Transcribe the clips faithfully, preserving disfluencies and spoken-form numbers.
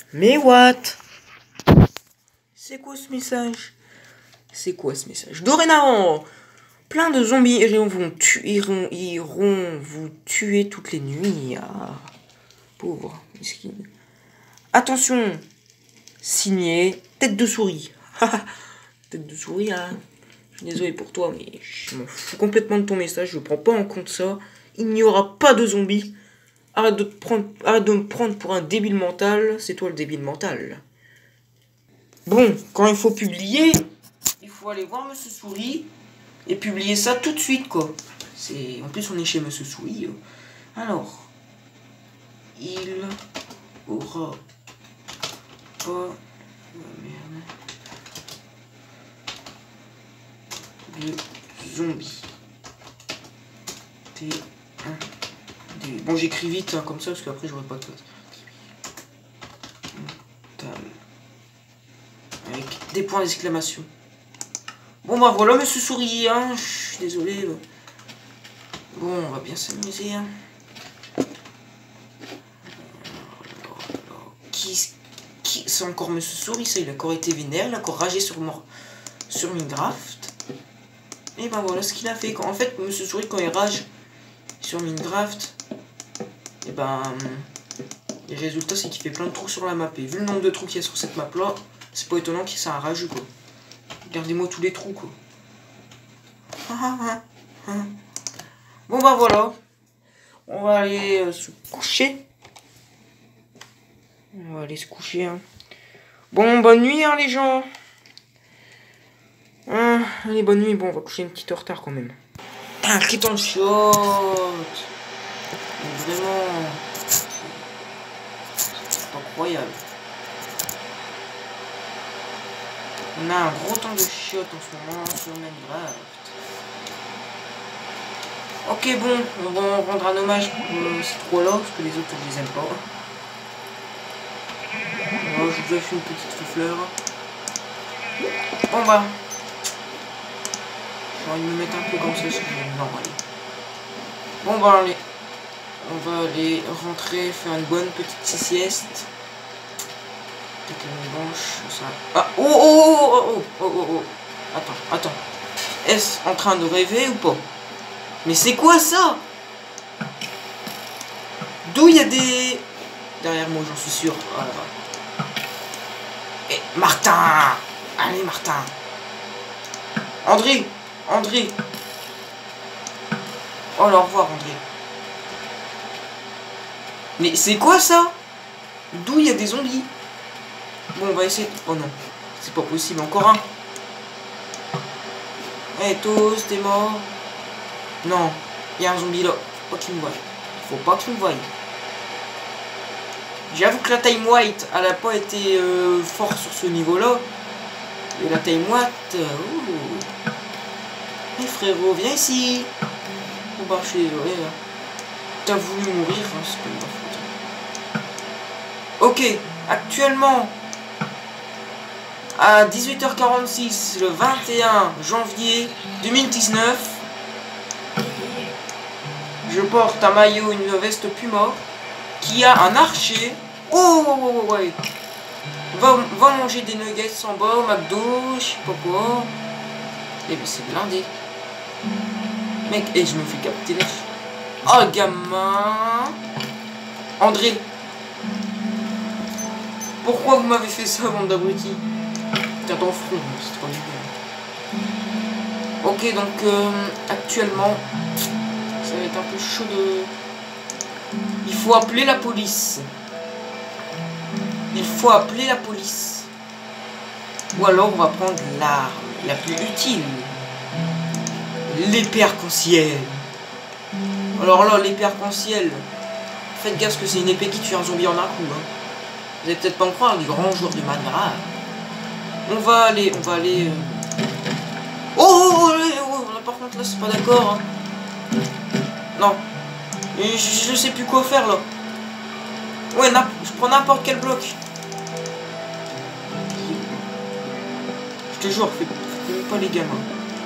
Mais what? C'est quoi ce message? C'est quoi ce message? Dorénavant, plein de zombies iront, vont tu iront, iront vous tuer toutes les nuits. Ah, pauvre, mesquine. Attention, signé tête de souris. Tête de souris, hein. Je suis désolé pour toi, mais je m'en fous complètement de ton message. Je prends pas en compte ça. Il n'y aura pas de zombies. Arrête de, te prendre, arrête de me prendre pour un débile mental. C'est toi le débile mental. Bon, quand il faut publier, il faut aller voir Monsieur Souris et publier ça tout de suite, quoi. C'est... En plus, on est chez Monsieur Souris. Alors, il aura pas... de zombies. T un D. Bon, j'écris vite, hein, comme ça, parce qu'après, j'aurai pas de code. Avec des points d'exclamation. Bon, bah voilà, Monsieur Souris, hein. Je suis désolé. Bon, on va bien s'amuser, hein. Qui... qui... C'est encore Monsieur Souris, ça. Il a encore été vénère. Il a encore ragé sur, moi... sur Minecraft. Et ben voilà ce qu'il a fait. Quand, en fait, Monsieur Souris, quand il rage sur Minecraft, et ben les résultats, c'est qu'il fait plein de trous sur la map. Et vu le nombre de trous qu'il y a sur cette map là, c'est pas étonnant qu'il soit un rageux, quoi. Regardez-moi tous les trous, quoi. Bon bah voilà. On va aller euh, se coucher. On va aller se coucher, hein. Bon, bonne nuit, hein, les gens. Ah, allez, bonne nuit. Bon, on va coucher une petite heure retard quand même. Putain, qui t'en shot. Vraiment. C'est incroyable. On a un gros temps de shot en ce moment sur Minecraft. Ok, bon, on va rendre un hommage pour euh, ces trois-là, parce que les autres, je les aime pas. Voilà, je vous ai fait une petite fleur. Bon bah. J'ai envie de me mettre un peu comme ça, parce que je vais m'envoyer. Bon bah allez. On va aller rentrer, faire une bonne petite sieste. Peut-être une blanche, ça. Ah oh oh oh oh oh oh oh oh. Attends, attends. Est-ce en train de rêver ou pas? Mais c'est quoi ça? D'où il y a des... Derrière moi, j'en suis sûr. Voilà. Et Martin! Allez, Martin! André! André! Oh, au revoir, André. Mais c'est quoi ça? D'où il y a des zombies? Bon, on va essayer... Oh non, c'est pas possible, encore un. Eh, hey, Toast, t'es mort? Non, il y a un zombie là. Faut pas qu'il me voie. Faut pas qu'il me voie. J'avoue que la time white, elle a pas été euh, forte sur ce niveau-là. Et la time white... Euh, hey, frérot, viens ici. Bon bah, je suis désolé. Hein. T'as voulu mourir, hein, c'est pas ma faute. Ok, actuellement, à dix-huit heures quarante-six, le vingt et un janvier deux mille dix-neuf, je porte un maillot, une veste Puma, qui a un archer. Oh, oh, oh, oh ouais. Va, va manger des nuggets en bas au McDo, je sais pas quoi. Eh ben c'est blindé. Mec, et je me fais capter là. Oh, gamin. André. Pourquoi vous m'avez fait ça, bande d'abrutis? T'as ton front, c'est trop bien. Ok, donc euh, actuellement, ça va être un peu chaud de... Il faut appeler la police. Il faut appeler la police. Ou alors on va prendre l'arme la plus utile. L'épée arc-en-ciel. Alors là, l'épée arc-en-ciel. Faites gaffe que c'est une épée qui tue un zombie en un coup. Hein. Vous allez peut-être pas me croire, les grands joueurs de Minecraft. On va aller, on va aller... Euh... Oh, oh, oh, oh, oh, par contre là, c'est pas d'accord. Hein. Non. Et je, je sais plus quoi faire là. Ouais, je prends n'importe quel bloc. Je te jure, fais, fais pas les gamins.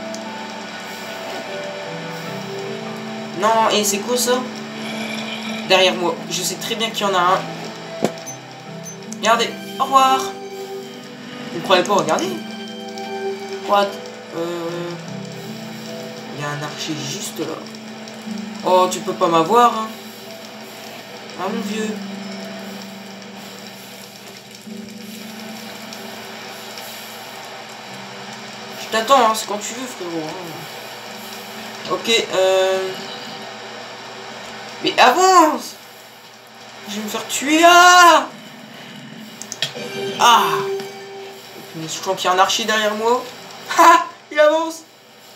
Non, et c'est quoi ça? Derrière moi. Je sais très bien qu'il y en a un. Regardez, au revoir. Vous ne croyez pas, regardez. What? Euh... Il y a un archer juste là. Oh, tu peux pas m'avoir, hein. Ah, mon vieux. Je t'attends, hein, c'est quand tu veux, frérot. Ok, euh... mais avance! Je vais me faire tuer, ah! Ah! Mais je crois qu'il y a un archer derrière moi. Ah! Il avance!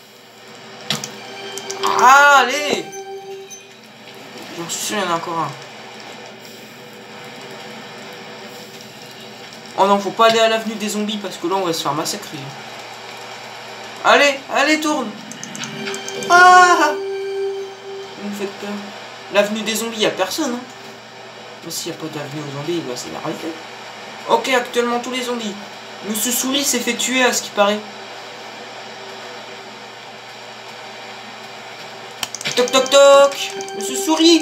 Ah, allez! J'en suis sûr, il y en a encore un. Oh non, faut pas aller à l'avenue des zombies parce que là, on va se faire massacrer. Allez, allez, tourne! Ah! Vous me faites peur. L'avenue des zombies, il n'y a personne. Hein. Mais s'il n'y a pas d'avenue aux zombies, bah, c'est la réalité. Ok, actuellement, tous les zombies. Monsieur Souris s'est fait tuer, à ce qui paraît. Toc toc toc! Monsieur Souris!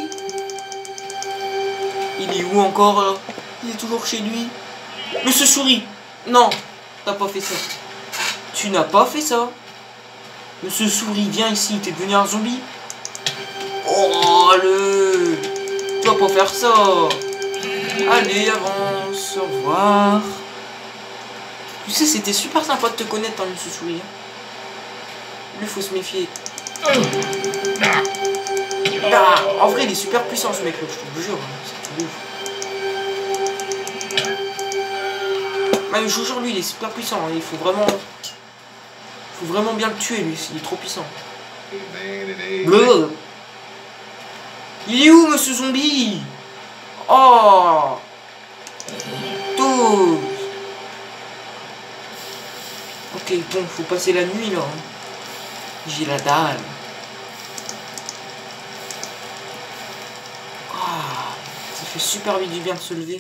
Il est où encore là? Il est toujours chez lui. Monsieur Souris! Non! T'as pas fait ça. Tu n'as pas fait ça. Monsieur Souris, viens ici, t'es devenu un zombie. Oh le... Tu vas pas faire ça. Allez, avance, au revoir. Tu sais, c'était super sympa de te connaître, hein, Monsieur Souris. Lui, faut se méfier. Bah, en vrai, il est super puissant ce mec-là, je te le jure. C'est ouf. Bah, je vous jure, lui, il est super puissant. Hein. Il faut vraiment... faut vraiment bien le tuer, lui. Il est trop puissant. Bleu. Il est où, Monsieur Zombie? Oh, tous. Ok, bon, faut passer la nuit, là. Hein. J'ai la dalle. Ah, ça fait super vite du bien de se lever.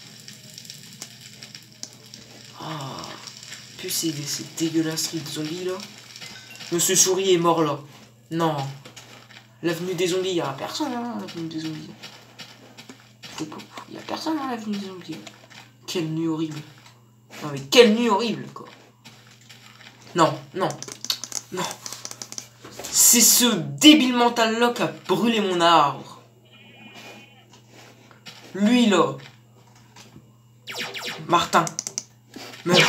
Ah, plus c'est ces dégueulasseries de zombies, là. Monsieur Souris est mort, là. Non. L'avenue des zombies, il n'y a personne, hein, l'avenue des zombies. Il n'y a personne dans l'avenue des zombies. Quelle nuit horrible. Non, mais quelle nuit horrible, quoi. Non, non, non. C'est ce débile mental-là qui a brûlé mon arbre. Lui, là. Martin. Meurt.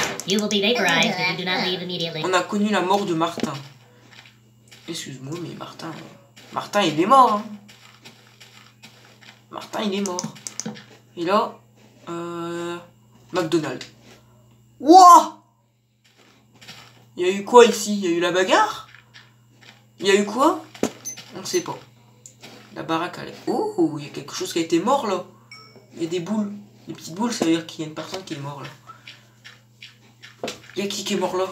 On a connu la mort de Martin. Excuse-moi, mais Martin... Martin, il est mort, hein. Martin, il est mort. Et là... Euh... McDonald's. Wouah! Il y a eu quoi ici? Il y a eu la bagarre? Il y a eu quoi? On ne sait pas. La baraque, elle est... Oh, il y a quelque chose qui a été mort, là. Il y a des boules. Des petites boules, ça veut dire qu'il y a une personne qui est morte, là. Il y a qui qui est mort, là?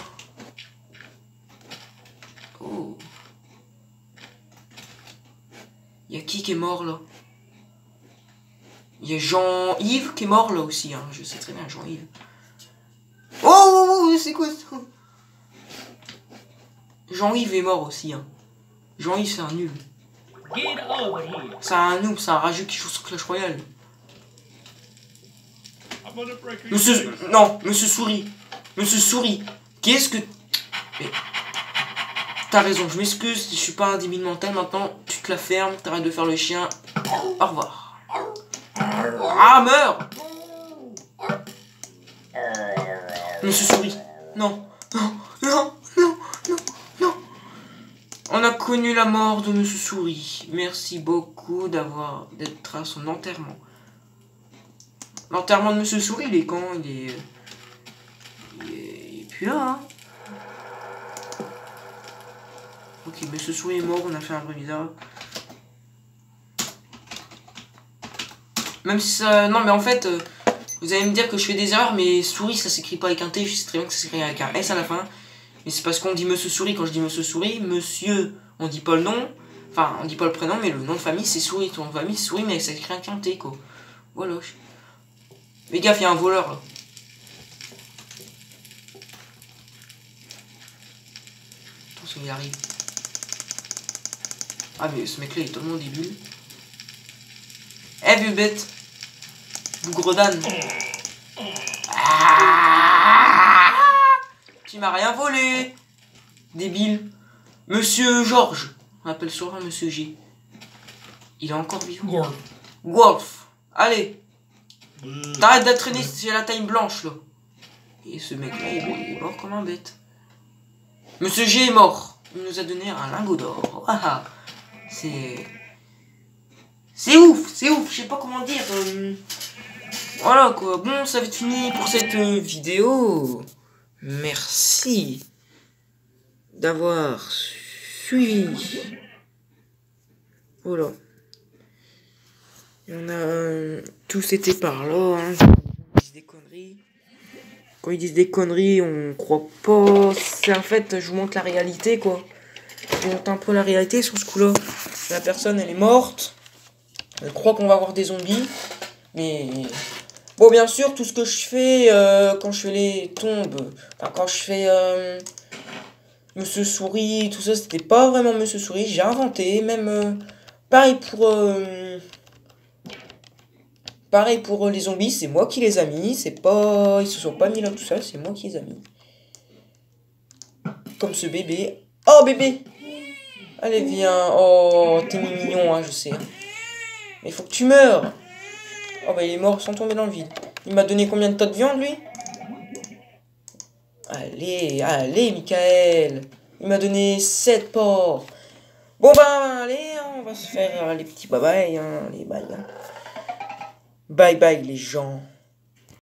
Oh. Il y a qui qui est mort, là? Il y a Jean-Yves qui est mort, là, aussi, hein. Je sais très bien, Jean-Yves. Oh, oh, oh, c'est quoi ça? Jean-Yves est mort aussi, hein. Jean-Yves, c'est un nul. C'est un noob, c'est un rageux qui joue sur Clash Royale. Monsieur... Non, Monsieur Souris. Monsieur Souris. Qu'est-ce que... Mais... T'as raison, je m'excuse, je suis pas un débile mental. Maintenant, tu te la fermes, t'arrêtes de faire le chien. Au revoir. Ah, meurs! Monsieur Souris. Non, non, non, non, non, non. On a connu la mort de Monsieur Souris. Merci beaucoup d'avoir d'être à son enterrement. L'enterrement de Monsieur Souris, il est quand? Il est... Il est, il est plus là, hein. Ok, Monsieur Souris est mort, on a fait un bruit bizarre. Même si ça... Non, mais en fait, euh, vous allez me dire que je fais des erreurs, mais Souris, ça s'écrit pas avec un T, je sais très bien que ça s'écrit avec un S à la fin. Mais c'est parce qu'on dit Monsieur Souris, quand je dis Monsieur Souris, Monsieur, on dit pas le nom, enfin, on dit pas le prénom, mais le nom de famille, c'est Souris. Ton nom de famille, c'est Souris, mais ça s'écrit avec un T, quoi. Voilà. Mais gaffe, il y a un voleur, là. Attention, il arrive. Ah, mais ce mec-là, il est tellement débile. Eh, vieux bête. Bougre d'âne. Tu m'as rien volé. Débile. Monsieur Georges. On appelle sur un Monsieur G. Il est encore vivant. Golf. Wolf. Allez. T'arrêtes d'être traîné, j'ai la taille blanche là. Et ce mec là, il est mort comme un bête. Monsieur G est mort. Il nous a donné un lingot d'or. Ah, c'est... C'est ouf, c'est ouf, je sais pas comment dire. Euh... Voilà quoi, bon, ça va être fini pour cette euh, vidéo. Merci d'avoir suivi. Voilà. On a euh, tous été par là. Hein. Ils disent des conneries. Quand ils disent des conneries, on croit pas. C'est en fait, je vous montre la réalité quoi. Je vous montre un peu la réalité sur ce coup-là. La personne, elle est morte. Elle croit qu'on va avoir des zombies. Mais bon, bien sûr, tout ce que je fais euh, quand je fais les tombes, enfin, quand je fais euh, Monsieur Souris, tout ça, c'était pas vraiment Monsieur Souris. J'ai inventé, même euh, pareil pour euh, pareil pour les zombies, c'est moi qui les ai mis. C'est pas, ils se sont pas mis là tout seul, c'est moi qui les ai mis. Comme ce bébé. Oh bébé, allez viens. Oh t'es mignon, hein, je sais. Mais il faut que tu meurs. Oh bah il est mort sans tomber dans le vide. Il m'a donné combien de tas de viande lui? Allez, allez Michael. Il m'a donné sept porcs. Bon bah allez, on va se faire euh, les petits bye bye. Hein, les bye, hein. Bye bye les gens.